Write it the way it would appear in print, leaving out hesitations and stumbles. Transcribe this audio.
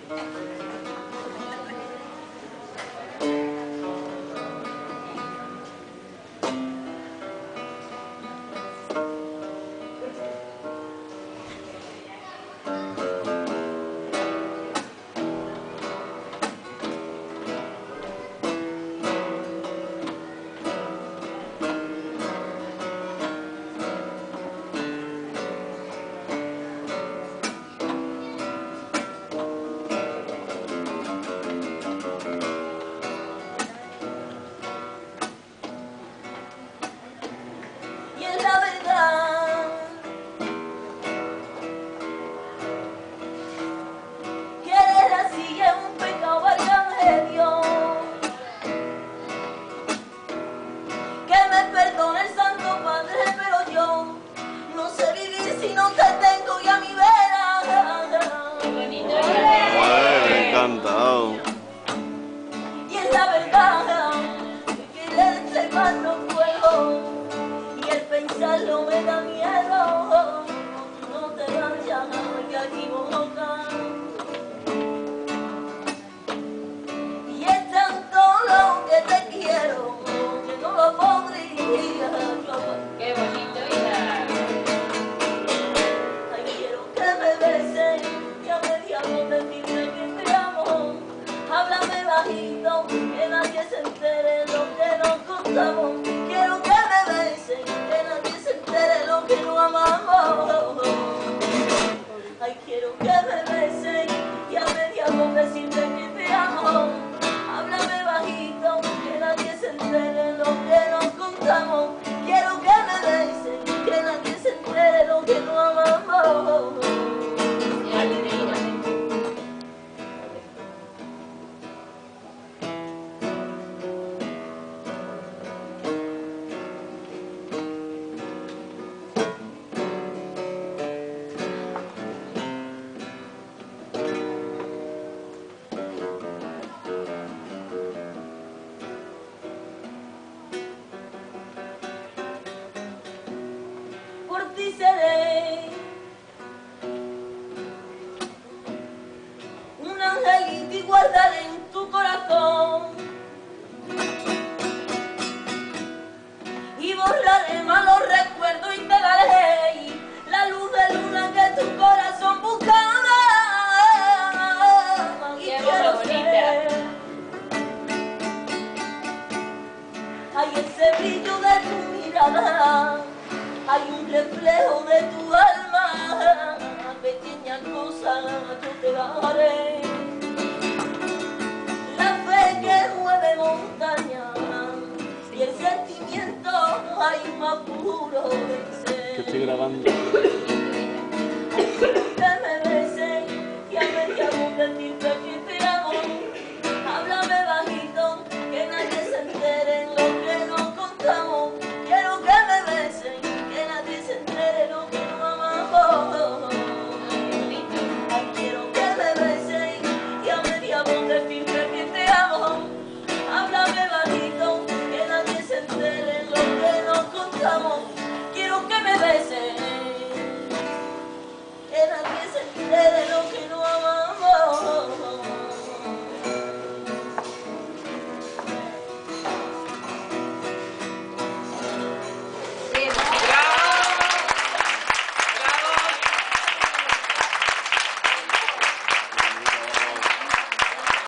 Y es la verdad que quererte más no puedo, y el pensarlo me da miedo. No te vayas a equivocar. Y es tanto lo que te quiero que no lo podría yo. ¡Qué bonito, hija! Ay, quiero que me beses, que a media voz decirme que te amo. Háblame bajito, que nadie se entere lo que nos contamos. Quiero que me besen, que nadie se entere lo que no amamos. Ay, quiero que me besen y a media voz decirme que te amo. Háblame bajito, que nadie se entere lo que nos contamos. Quiero que me besen, que nadie se entere lo que no amamos. Por ti seré un angelito y guardaré en tu corazón, y borraré malos recuerdos y te daré la luz de luna que tu corazón buscaba. Y ¡Qué quiero bonita! ser, hay ese brillo de tu mirada, hay un reflejo de tu alma, pequeña cosa yo te daré. La fe que mueve montañas y el sentimiento hay más puro del ser. Que estoy grabando.